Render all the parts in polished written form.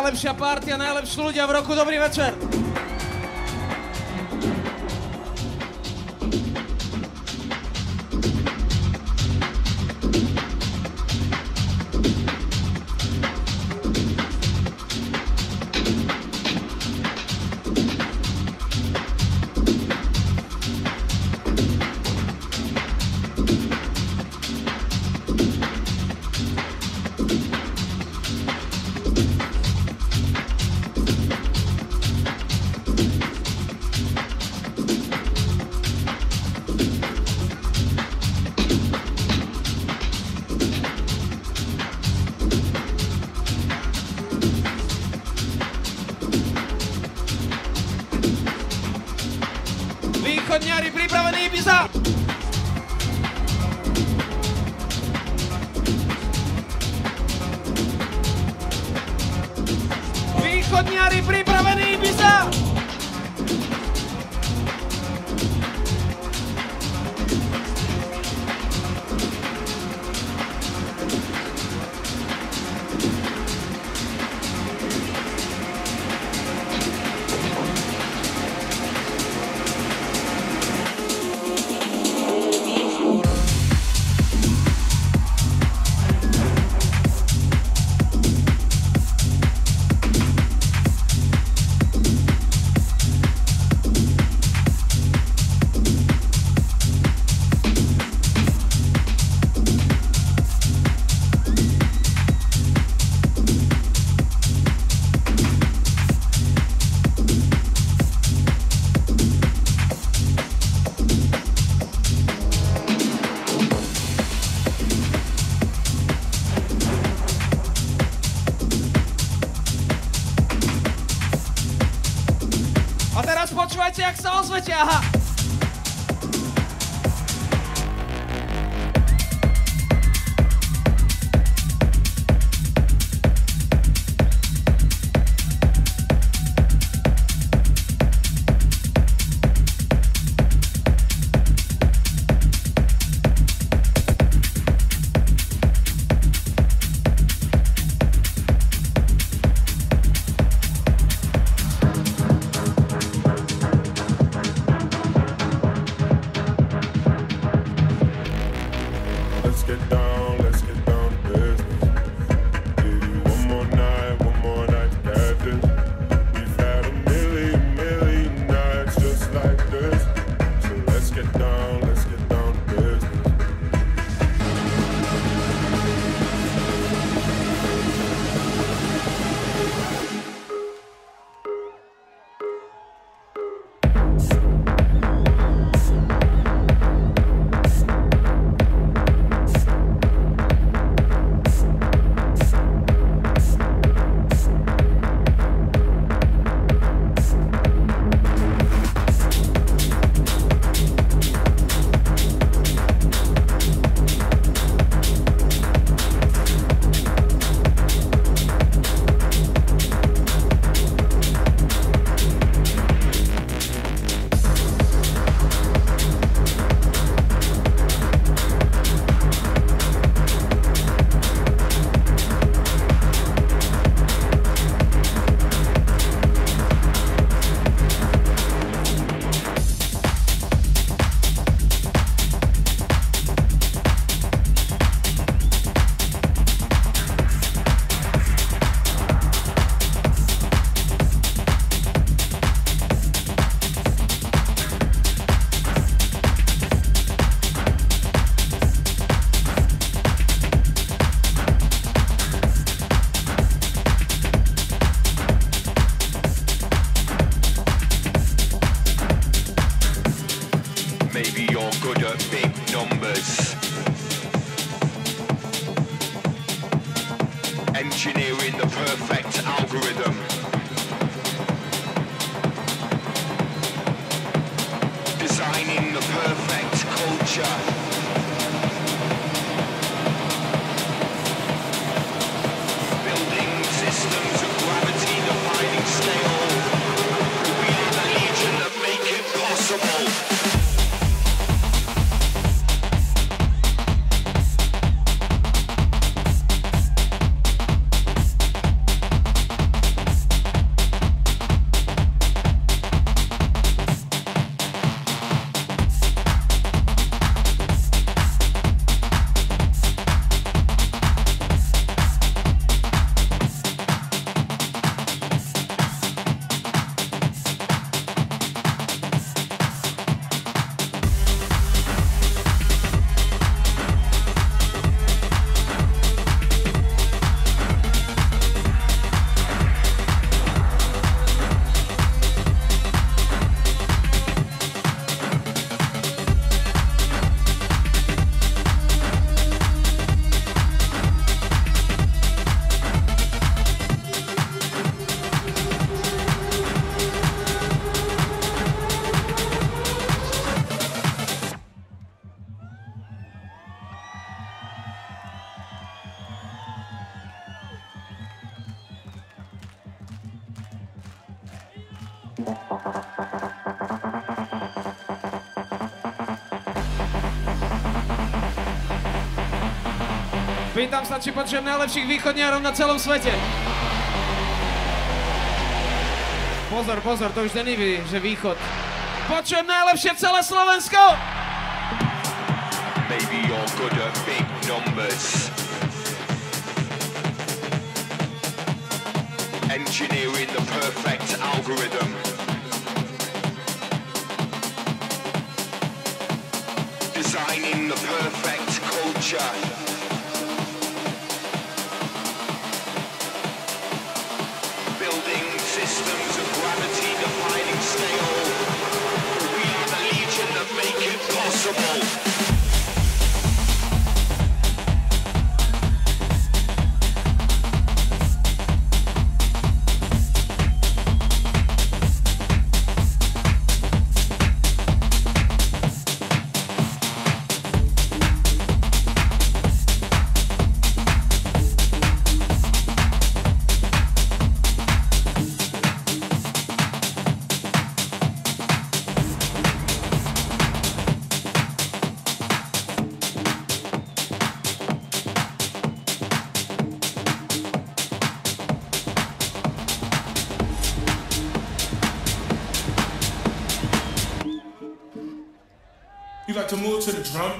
najlepšia partia, najlepší ľudia v roku. Dobrý večer. Východňári pripravení, Ibiza! Východňári pripravení, Ibiza! Počúvajte, jak sa ozvete, aha! Engineering the perfect algorithm. Designing the perfect culture. Building systems of gravity-defying scale. We are the legion that make it possible. Pýtam sa, či počujem najlepších východniarov na celom svete. Pozor, pozor, to už není, že východ. Počujem najlepšie celé Slovensko! Maybe you're good at big numbers. Engineering the perfect algorithm. Designing the perfect culture. Building systems of gravity defining scale. We are the legion that make it possible. You like to move to the drum?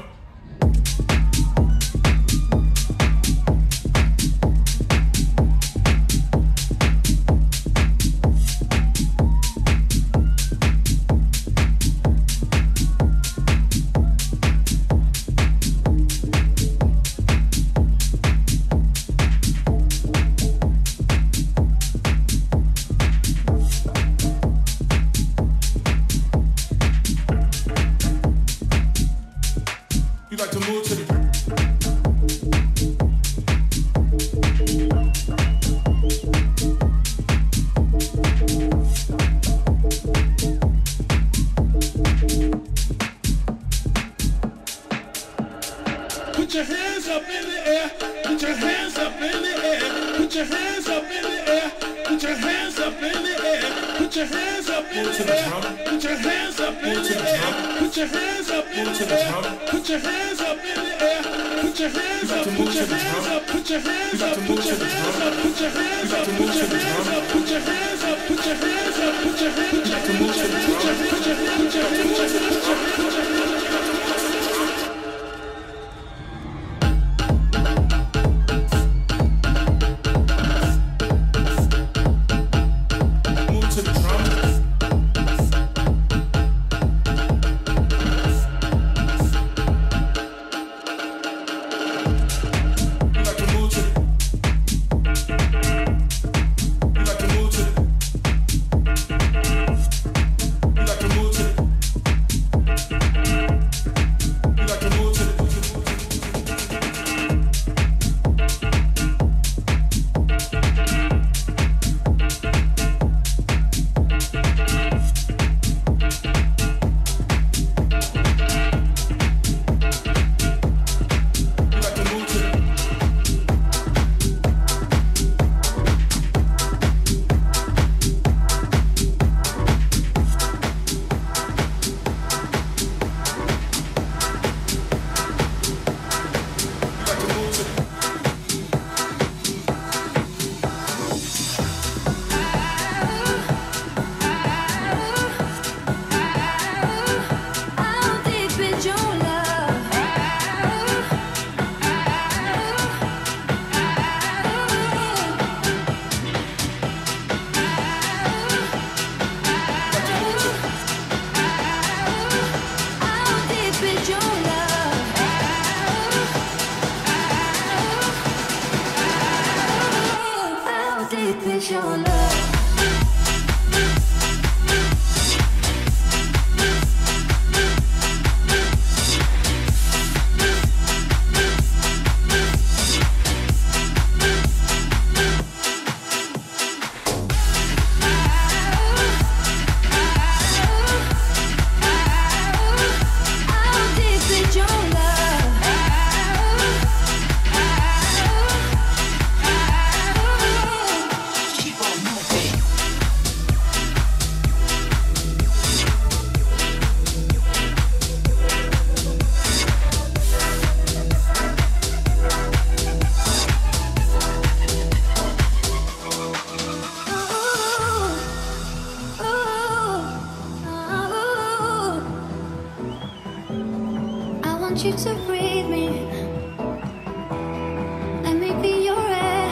You like to move to the Put your hands up in the air. Put your hands up in the air. Put your hands up in the air. Put your hands up in the air. Put your hands up in the air. Put your hands up in the air. Put your hands up in the air. Put your hands up in the air. Put your hands up. Put your hands up. Put your hands up. Put your hands up. Put your hands up. Put your hands up. Put your hands up. Put your hands up. Put your hands up. Put your hands up. want you to breathe me. Let me be your air.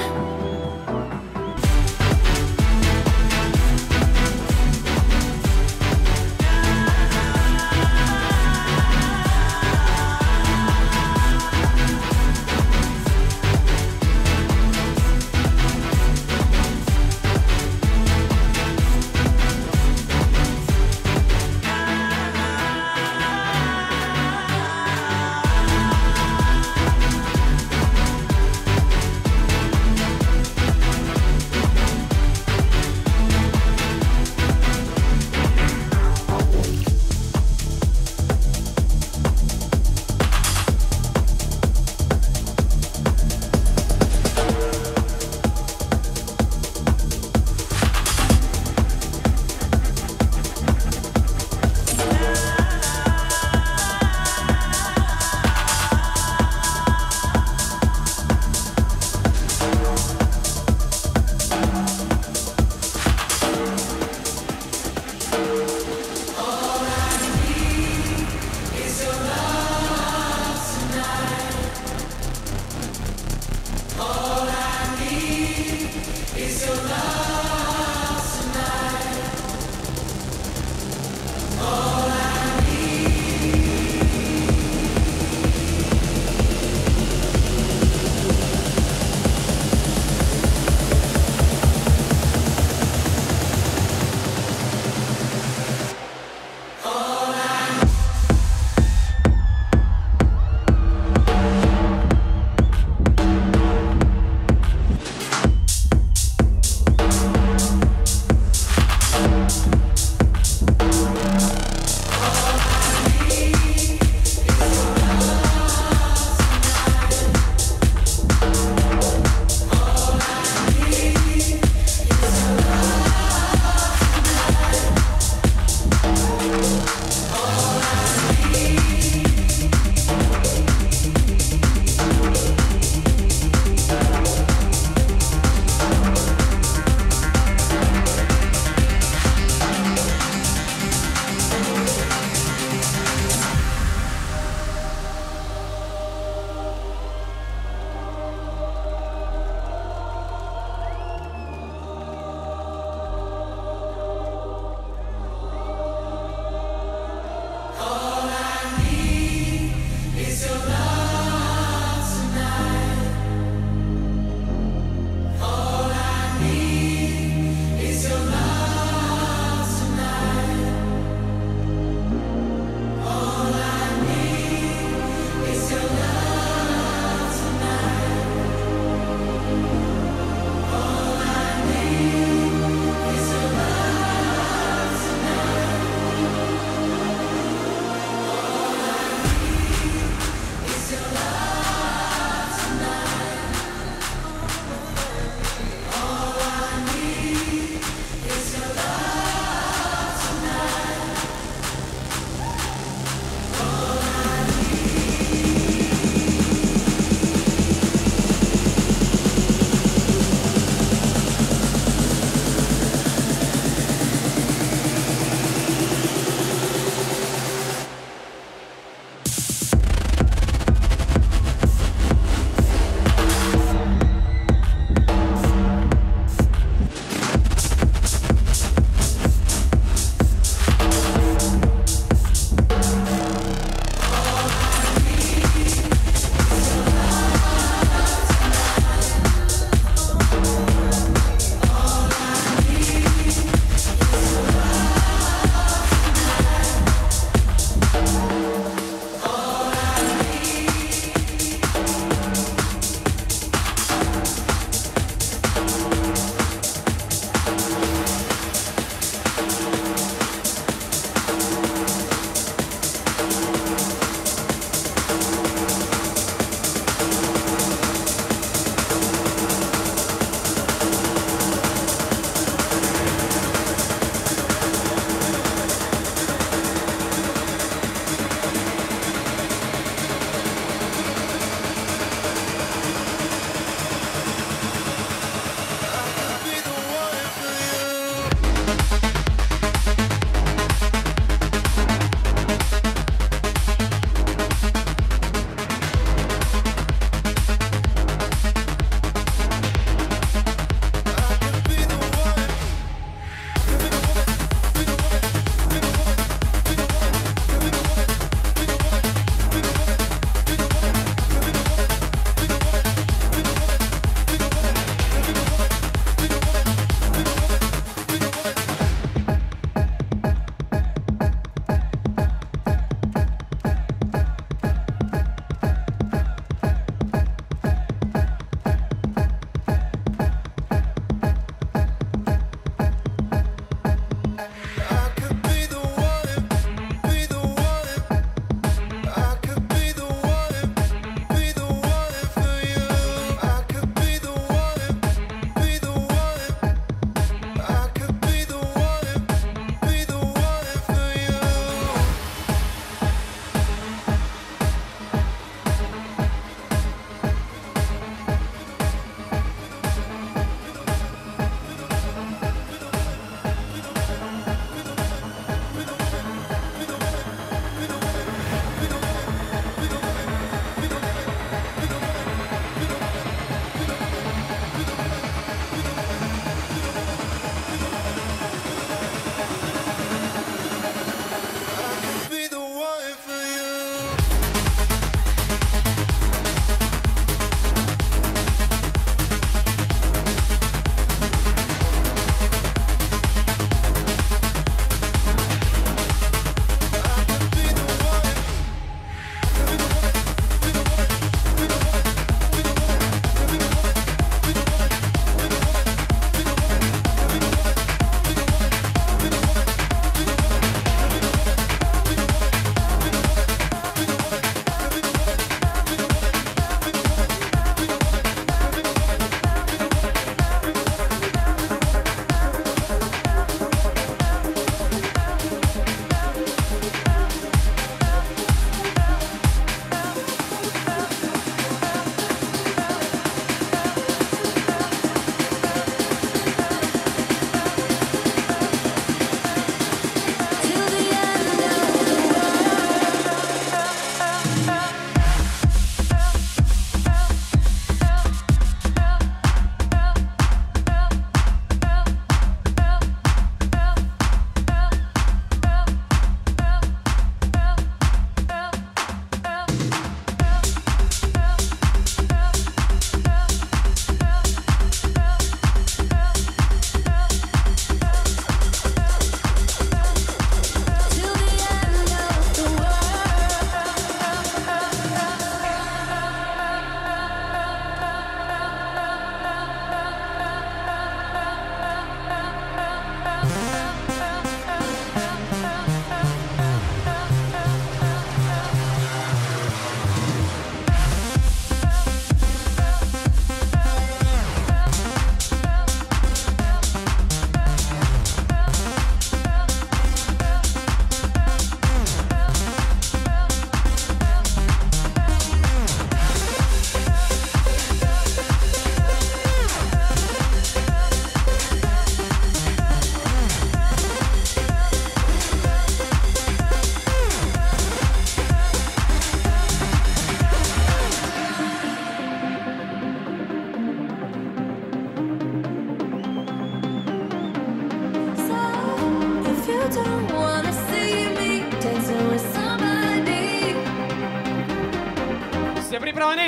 pripravení?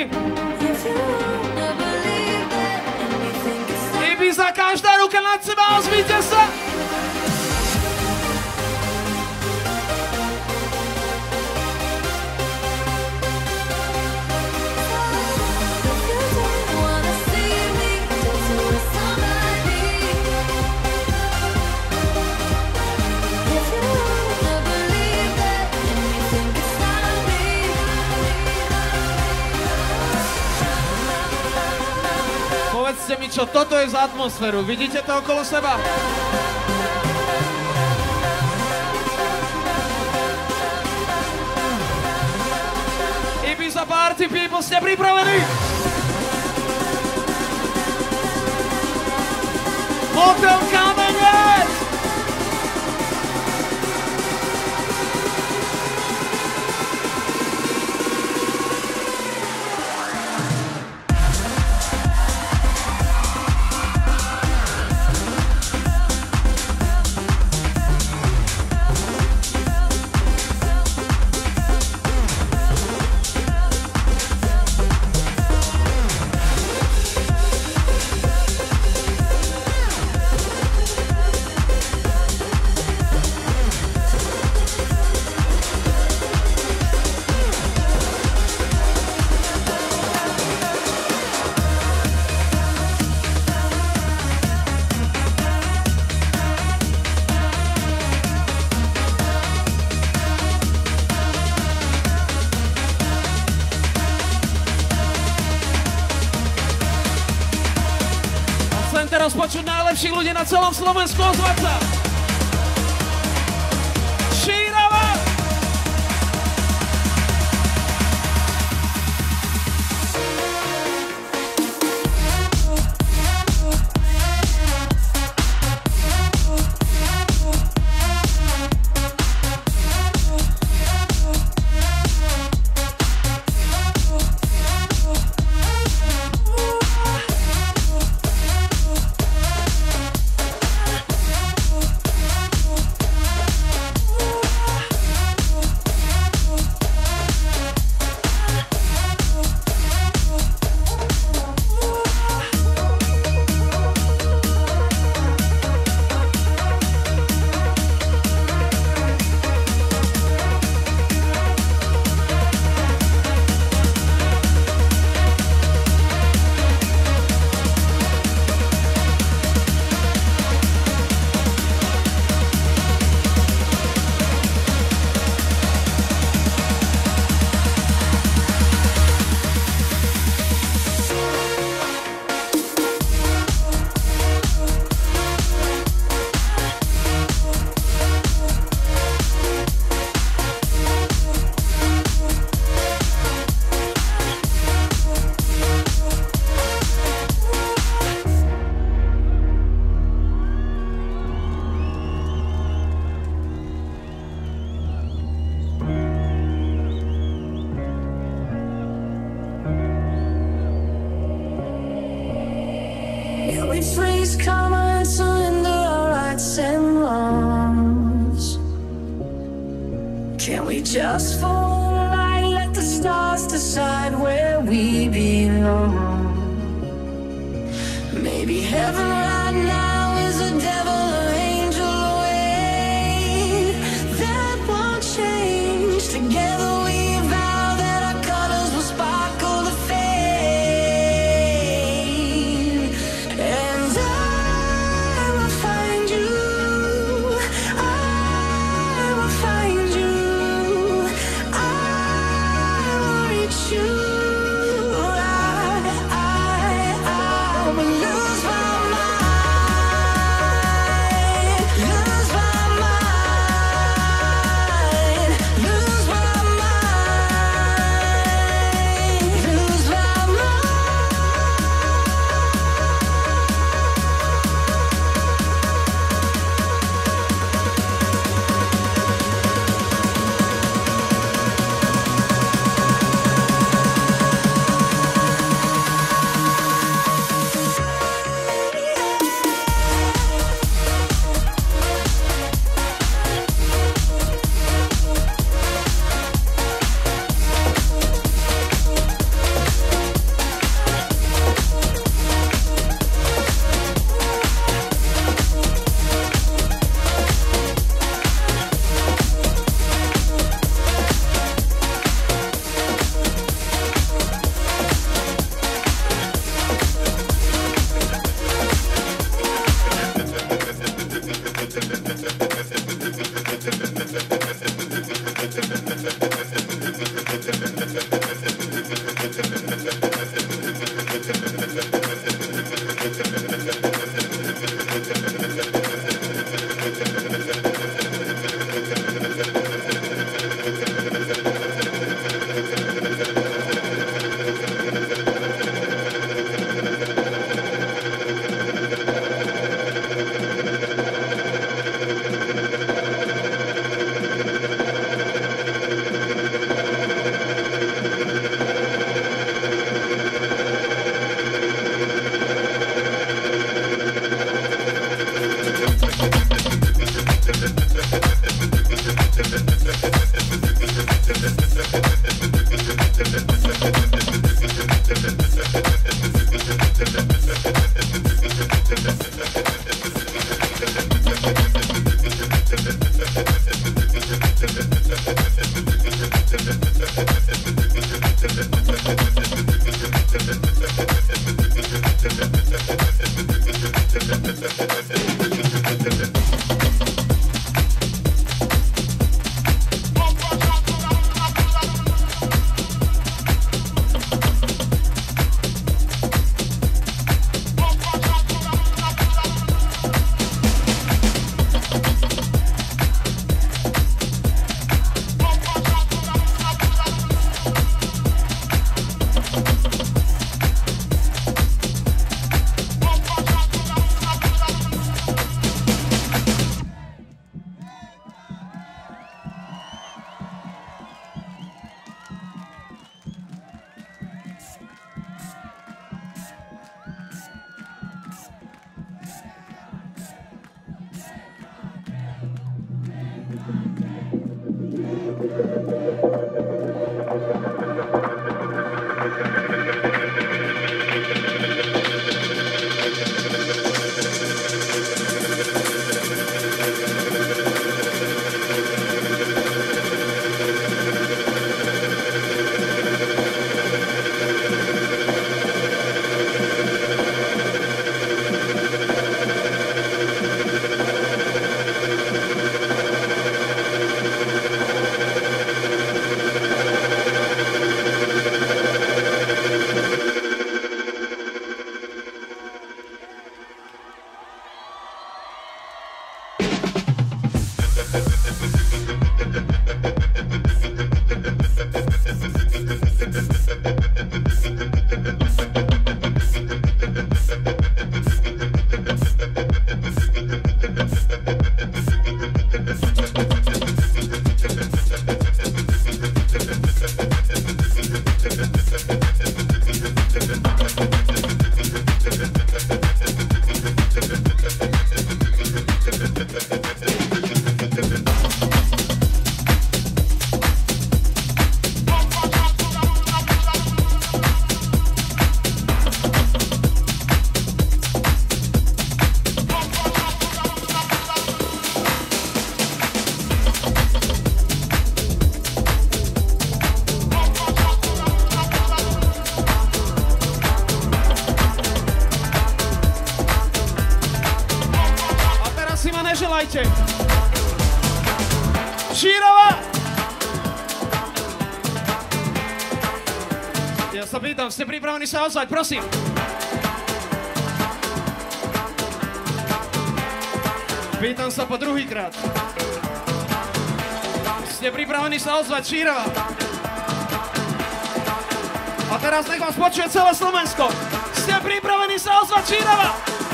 Ibiza, každá ruka nad seba, ozvíte sa! Povedzte mi, čo toto je za atmosféru. Vidíte to okolo seba? Ibiza party people, ste pripravení? Motel Kamenec! Teraz počuť najlepších ľudí na celom Slovensku, ozvať sa! Šírava! We freeze, come and surrender our rights and wrongs. Can we just fall right, let the stars decide where we belong? Maybe heaven right now is a devil or angel away. That won't change. Together we vow that our colors will sparkle to fade. And I will find you. I will find you. I will reach you. I will lose my mind. neželajte. Šírova! Ja sa pýtam, ste pripravení sa ozvať, prosím? Pýtam sa po druhýkrát. Ste pripravení sa ozvať, Šírova? A teraz nech vás počuje celé Slovensko. Ste pripravení sa ozvať, Šírova?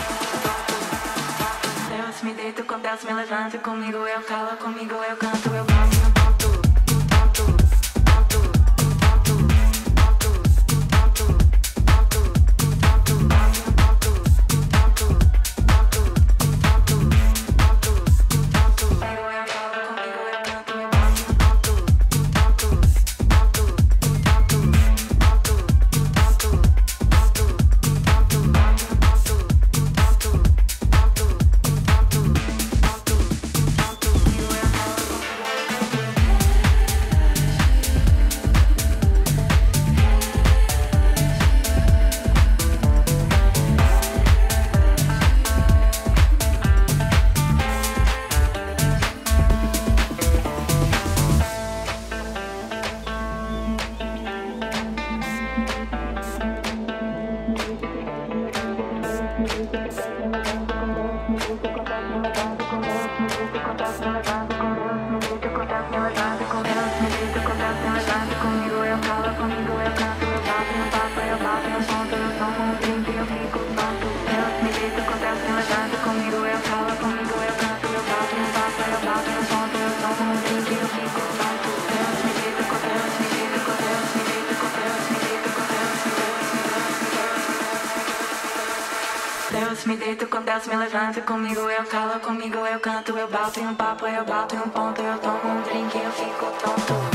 Deus me deito, com Deus me levanta, comigo eu calo, comigo eu canto, eu passo no ponto, ponto, ponto, ponto, ponto, ponto, ponto, ponto, passo no ponto, ponto, ponto, ponto, ponto, ponto, comigo eu calo, comigo eu canto, eu passo no ponto, ponto, ponto, ponto, ponto, ponto, ponto, ponto, ponto, ponto. desço, me deito com Deus, me levanto comigo, eu calo comigo, eu canto, eu bato em um papo, eu bato em um ponto, eu tomo um drink, eu fico tonto.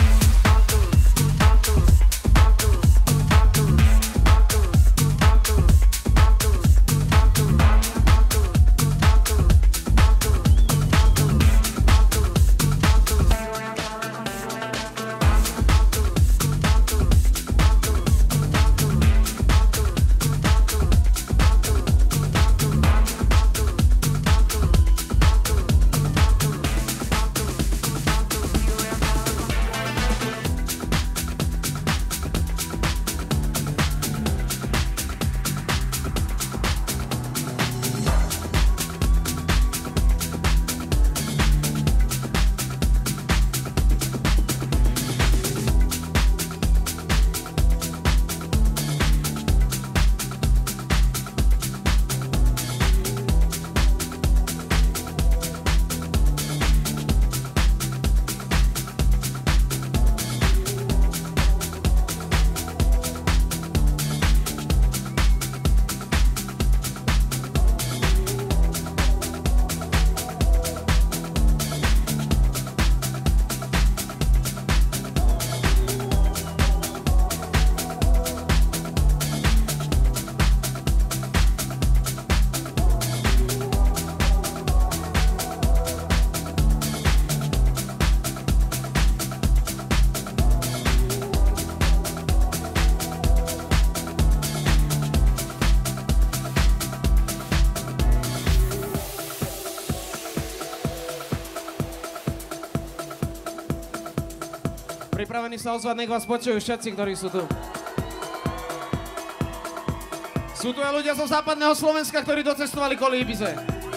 Pripravení sa ozvať, nech vás počujú všetci, ktorí sú tu. Sú tu aj ľudia zo západného Slovenska, ktorí docestovali kvôli Ibize.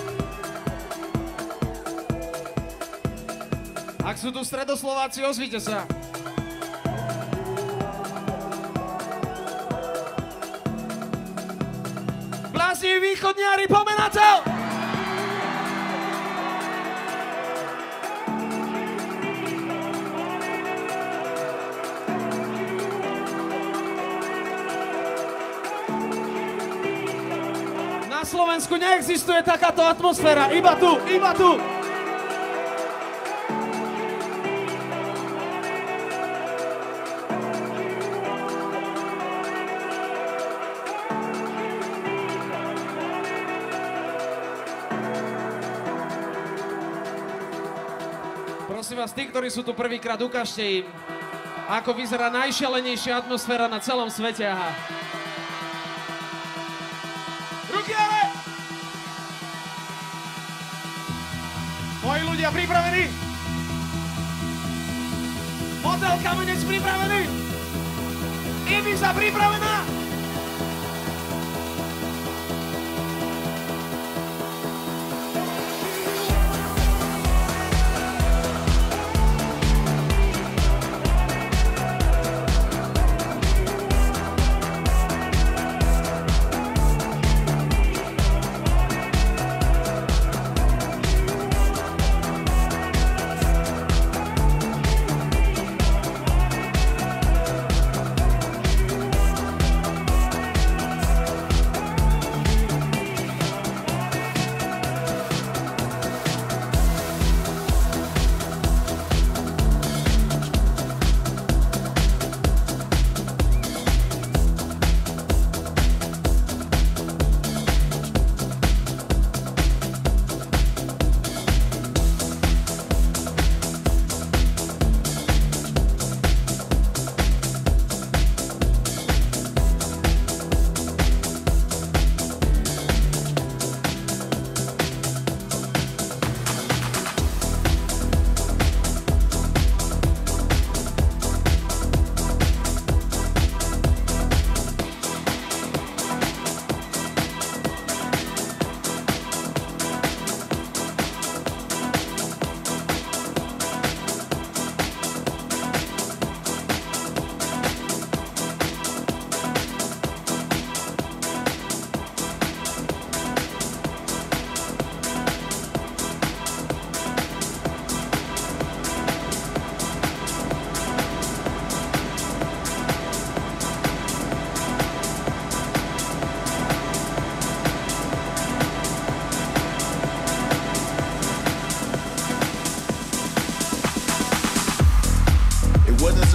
Ak sú tu stredoslováci, ozvite sa. Blázniví východniari, poďme na to! Na Slovensku neexistuje takáto atmosféra, iba tu, iba tu. Prosím vás, tí, ktorí sú tu prvýkrát, ukážte im, ako vyzerá najšialenejšia atmosféra na celom svete. Aha. Ruky ale! Moji ľudia pripravení? Motel Kamenec pripravený? Ibiza pripravená?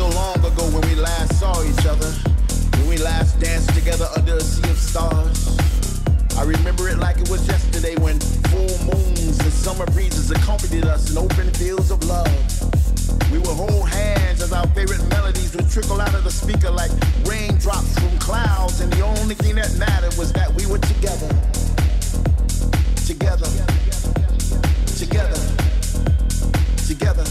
so long ago when we last saw each other, when we last danced together under a sea of stars. I remember it like it was yesterday when full moons and summer breezes accompanied us in open fields of love. We would hold hands as our favorite melodies would trickle out of the speaker like raindrops from clouds, and the only thing that mattered was that we were together. Together. Together. Together.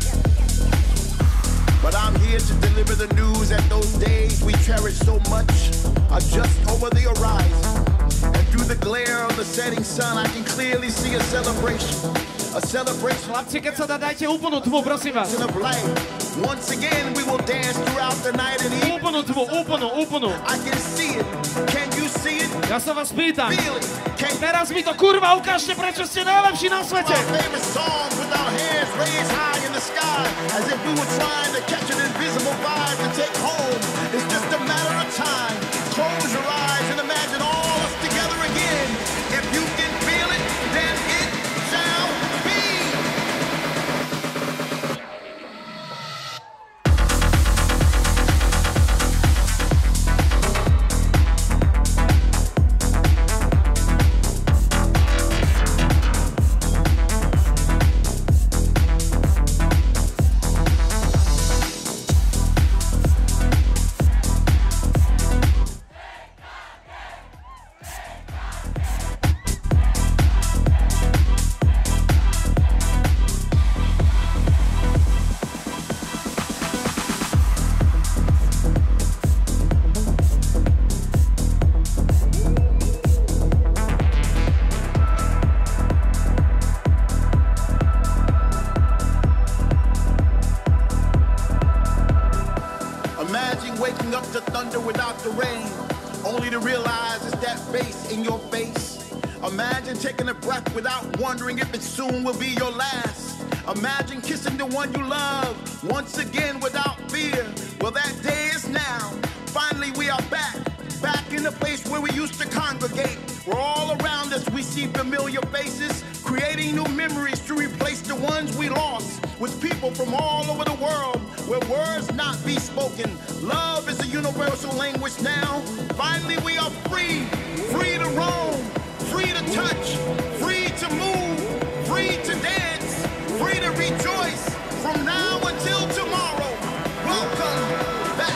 But I'm here to deliver the news that those days we cherish so much are just over the horizon. And through the glare of the setting sun, I can clearly see a celebration. A celebration. Chlapci, keď sa dajte úplnú tmu, prosím vás. Of light. Once again, we will dance throughout the night and evening. Úplnú tmu, úplnú. I can see it. Can you see it? Ja sa vás pýtam. Feel it. Teraz mi to kurva ukážte, prečo ste najlepší na svete. Our favorite songs with our hands raised high in the sky, as if we were trying to catch an invisible vibe to take home. It's just a matter of time. Close your eyes and imagine all us together again. If you can feel it, then it shall be. Imagine waking up to thunder without the rain, only to realize it's that bass in your face. Imagine taking a breath without wondering if it soon will be your last. Imagine kissing the one you love once again without fear. Well, that day is now. Finally, we are back in the place where we used to congregate. Where all around us we see familiar faces, creating new memories to replace the ones we lost. With people from all over the world, where words not be spoken. Love is a universal language now. Finally, we are free to roam, free to touch, free to move, free to dance, free to rejoice from now until tomorrow. Welcome back.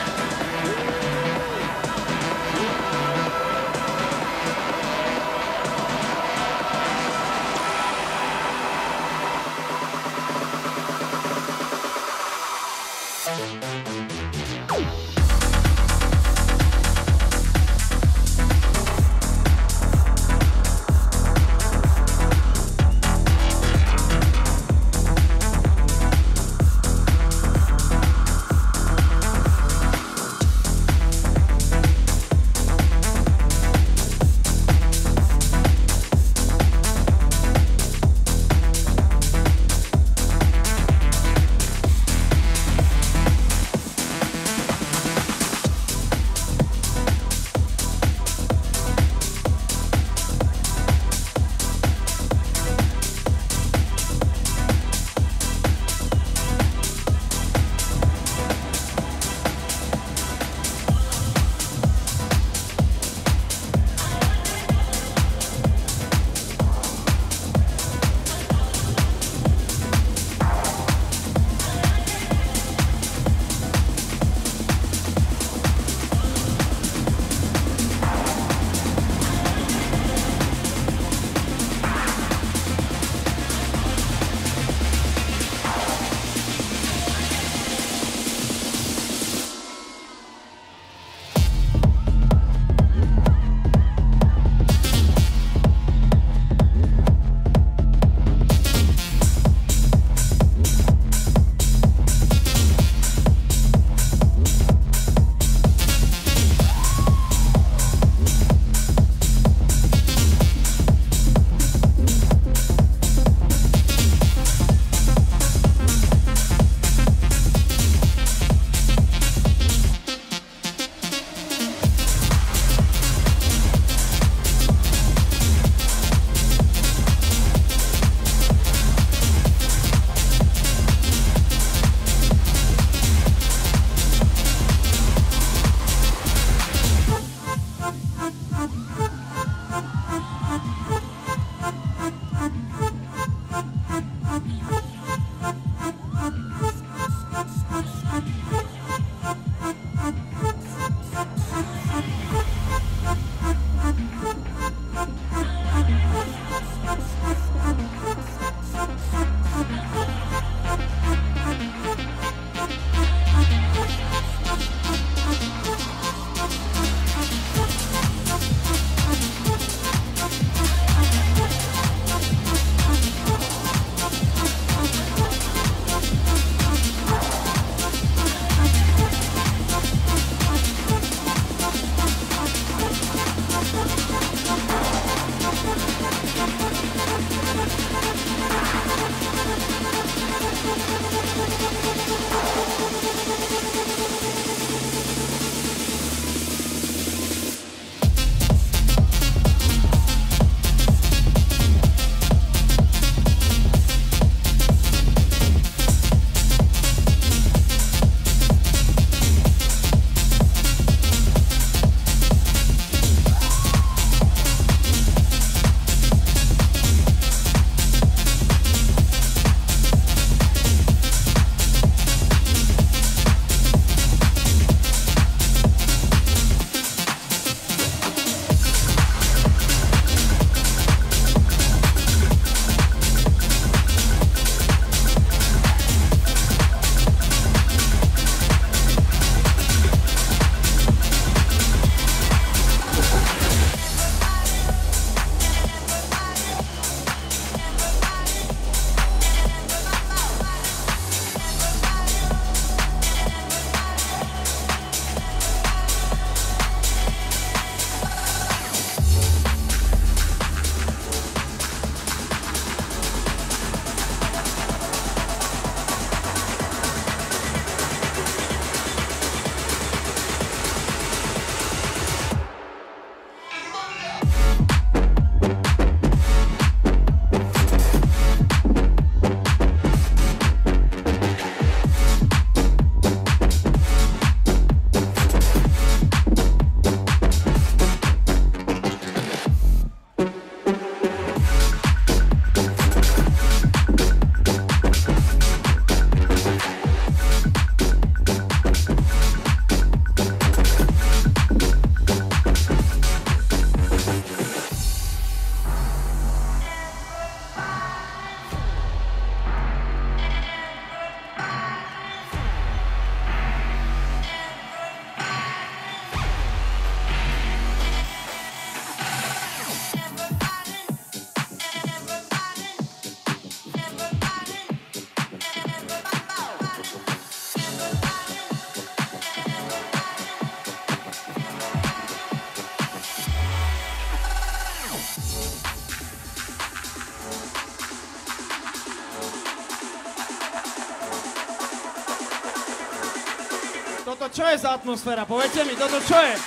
Toto čo je za atmosféra? Povedzte mi, toto čo je?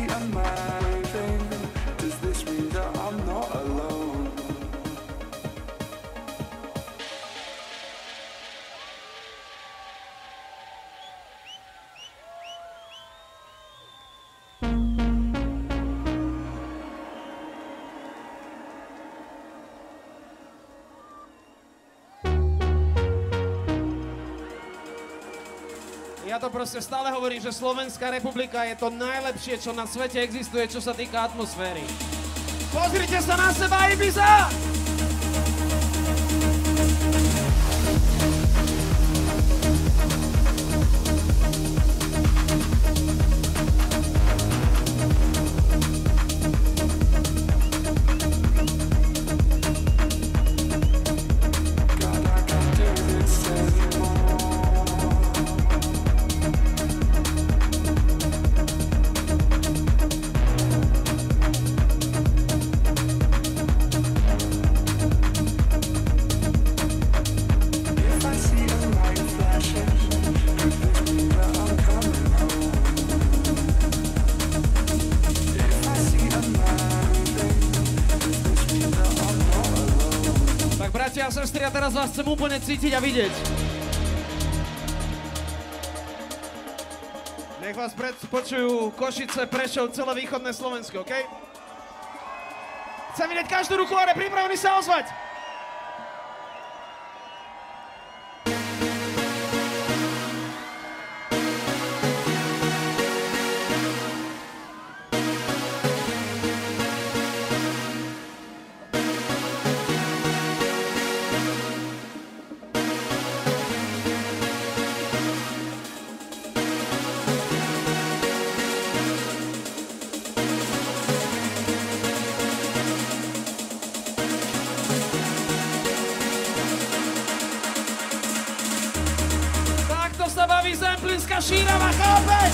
am I leaving? Does this mean that I'm not alone? Ja to proste stále hovorím, že Slovenská republika je to najlepšie, čo na svete existuje, čo sa týka atmosféry. Pozrite sa na seba, Ibiza! Sestri, a teraz vás chcem úplne cítiť a vidieť. Nech vás počujú Košice, Prešov, celé východné Slovensko, OK? Chcem vidieť každú ruku hore, pripravení sa ozvať! Zemplínska Šírava, chápeš?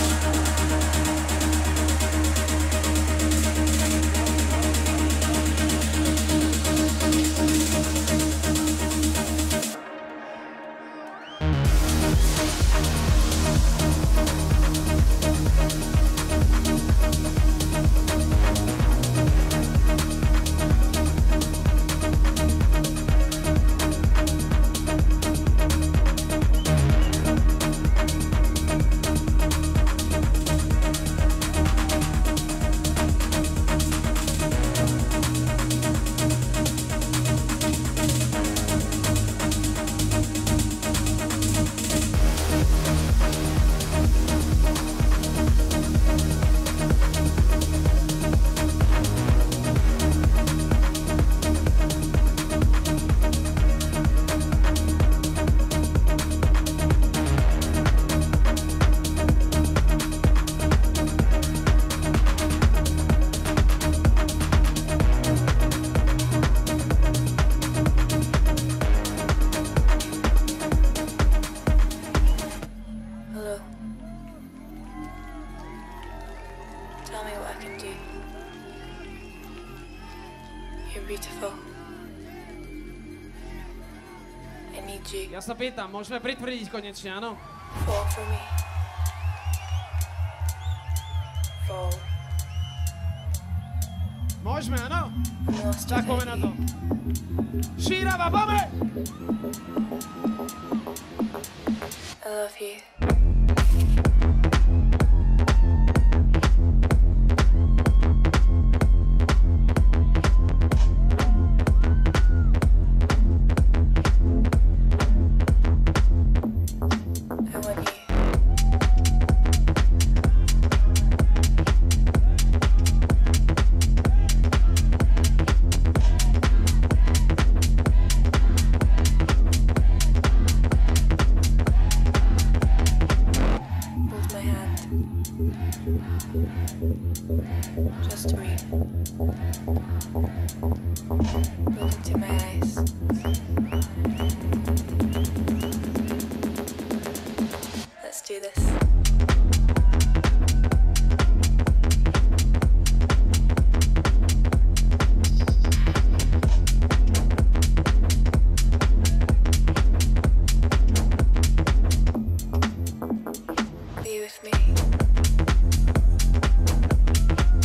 Ja sa pýtam, môžeme pritvrdiť konečne, áno? Fall for me. Fall. Môžeme, áno? Tak poďme na to. Šírava, poďme! I love you. Just breathe. Look into my eyes. Let's do this. Be with me.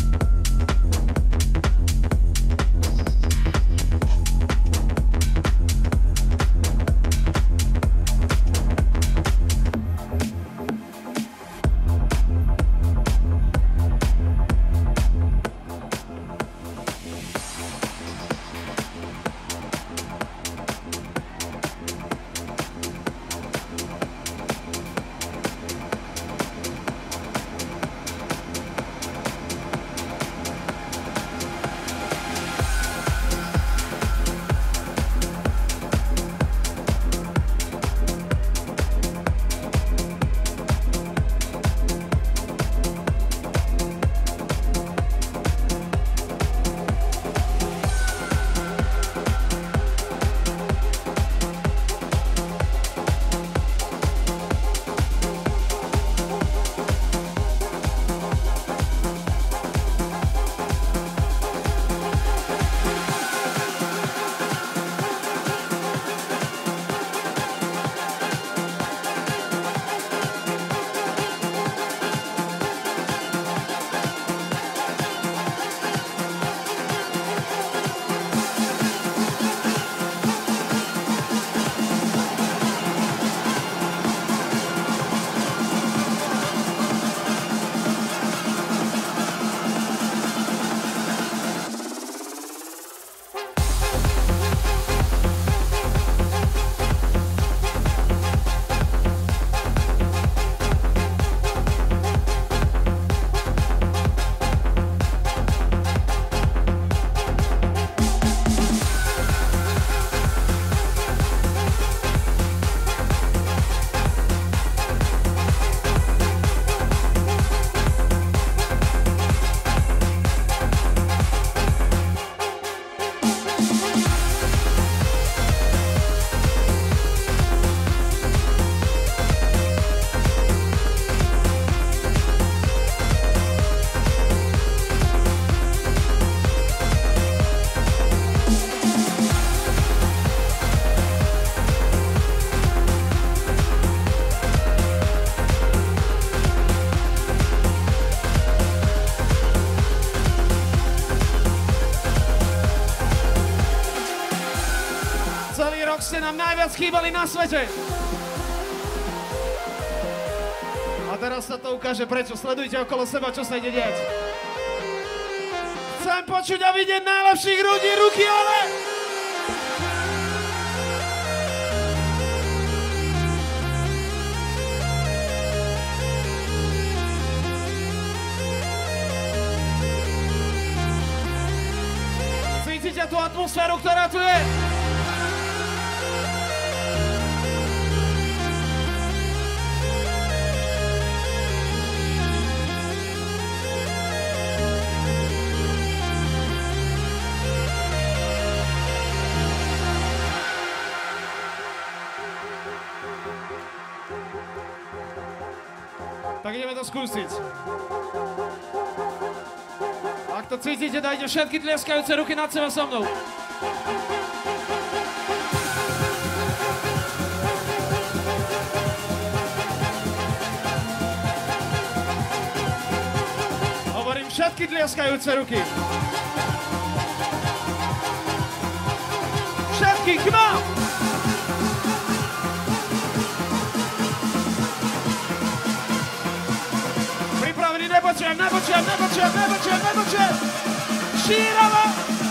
ste nám najviac chýbali na svete. A teraz sa to ukáže prečo. Sledujte okolo seba, čo sa ide diať. Chcem počuť a vidieť najlepších ľudí, ruky hore! Cítite tú atmosféru, ktorá tu je? Tak ideme to skúsiť. Ak to cítite, dajte všetky tlieskajúce ruky nad seba so mnou. Hovorím všetky tlieskajúce ruky. Všetky, come on! Nepočujem. Šírava!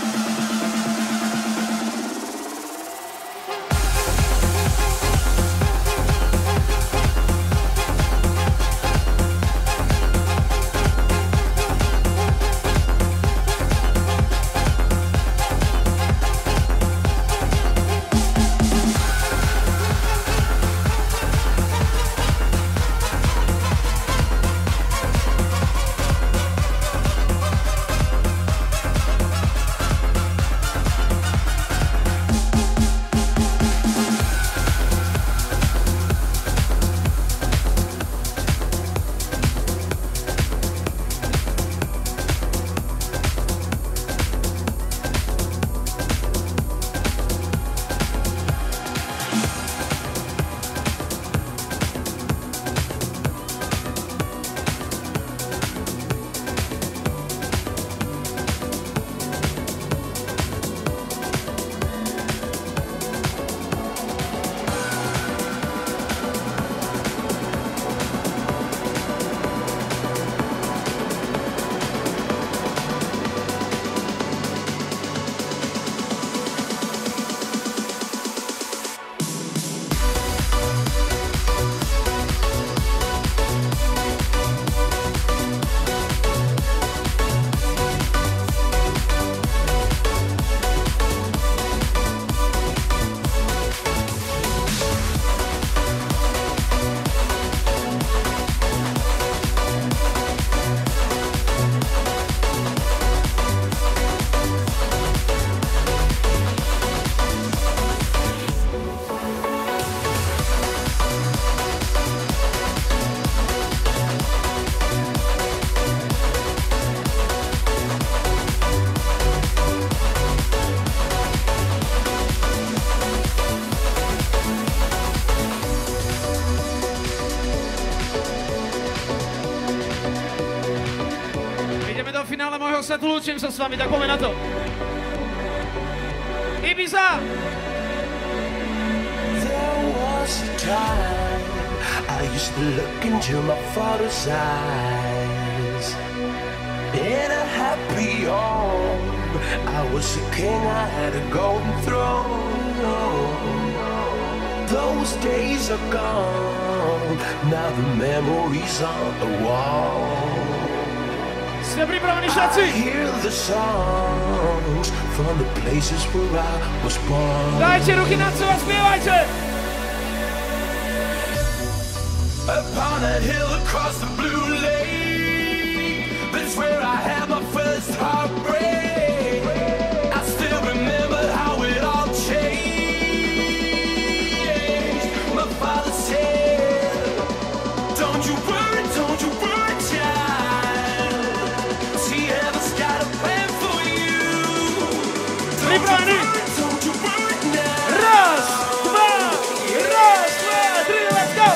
Finále môjho setu, lúčim sa s vami, tak poďme na to. Ibiza! There was a time I used to look into my father's eyes. In a happy home, I was a king, I had a golden throne. Those days are gone, now the memories on the wall. Ste pripravení všetci? I hear the songs from the places where I was born. Dajte ruky nad seba, spievajte! Upon a hill across the blue lake, that's where I had my first heartbreak. I still remember how it all changed. My father said, don't you worry, child. See, heaven's got a plan for you. Pripravení? Raz, dva, tri, let's go!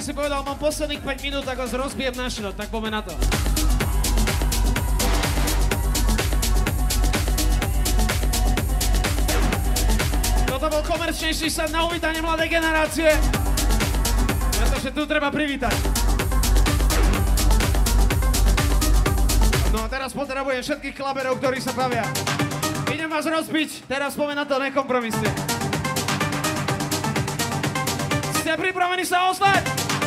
si povedal, mám posledných 5 minút, tak vás rozbijem na šrot, tak poďme na to. Toto bol komerčnejší set na uvítanie mladej generácie, pretože tu treba privítať. No a teraz potrebujem všetkých klaberov, ktorí sa bavia. Idem vás rozbiť, teraz poďme na to nekompromisne. Ste pripravení sa ozvať?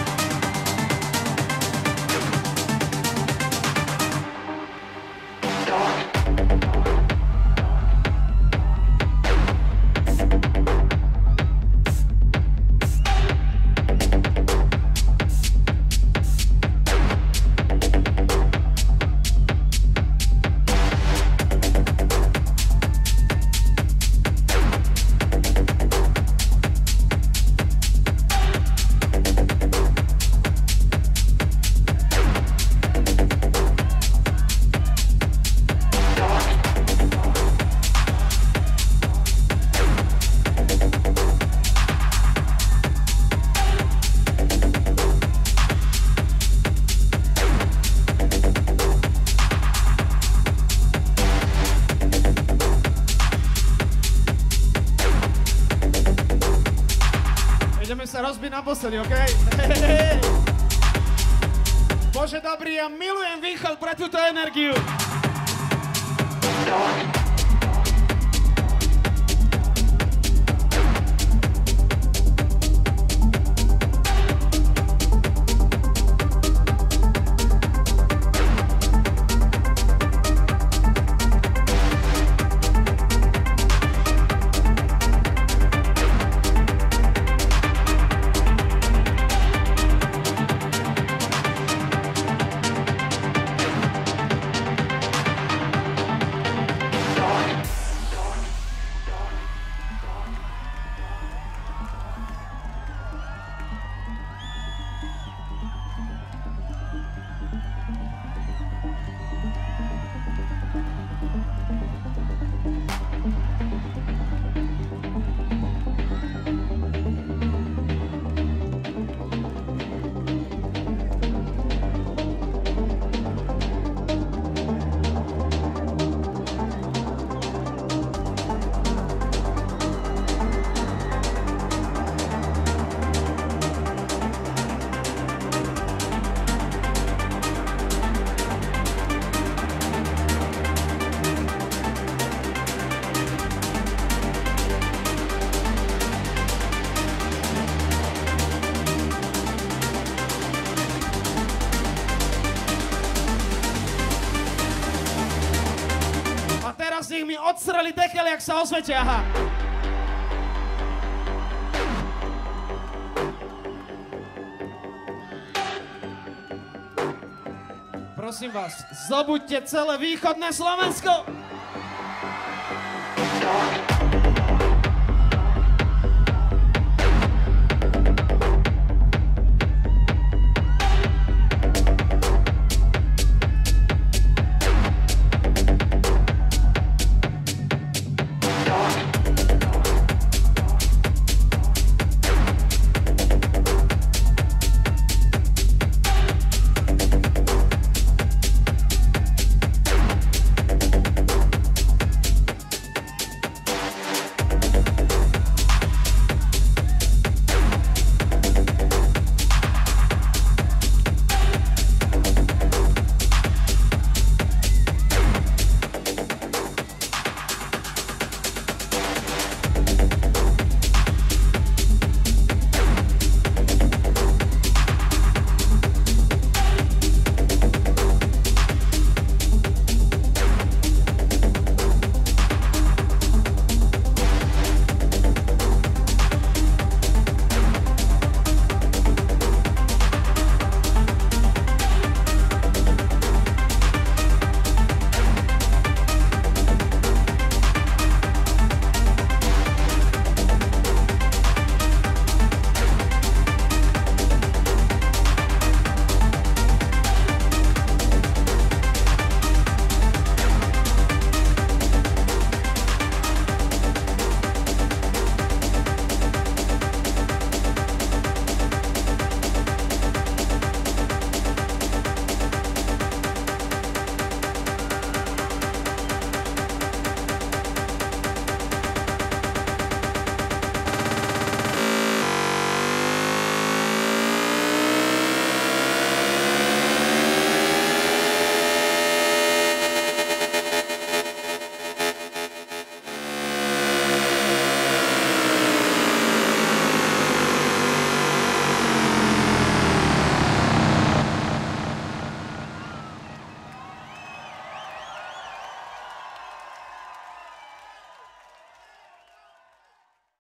Sa rozbiť naposledy, okej? Okay? Bože dobrý, ja milujem východ pre túto energiu. Z nich mi odsreli dekel, jak sa osvete, aha. Prosím vás, zobuďte celé východné Slovensko.